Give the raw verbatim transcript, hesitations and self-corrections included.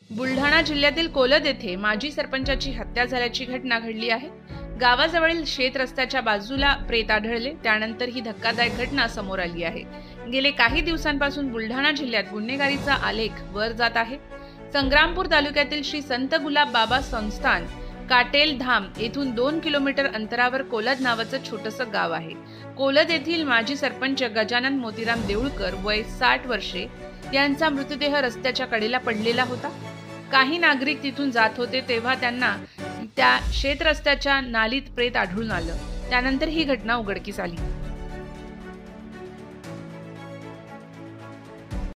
बुलढाणा जिल्ह्यातील कोलद येथे माजी सरपंचाची हत्या झाल्याची घटना घडली आहे। गावाजवळील शेत रस्त्याच्या बाजूला प्रेत आढळले, त्यानंतर ही धक्कादायक घटना समोर आली आहे। गेले काही दिवसांपासून बुलढाणा जिल्ह्यात गुन्हेगारीचा आलेख वर जात आहे। संग्रामपूर तालुक्यातील श्री संत गुलाब बाबा संस्थान काटेल धाम येथून दोन किलोमीटर अंतरावर कोलद नावाचं छोटंसं गाव आहे। कोलद येथील माजी सरपंच गजानन मोतीराम देऊळकर वय साठ वर्षे यांचा मृतदेह रस्त्याच्या कडेला पडलेला होता। काही नागरिक तिथून जात होते तेव्हा त्यांना त्या शेत रस्त्याच्या नालीत प्रेत आढळून आलं। त्यानंतर ही घटना उघडकीस आली।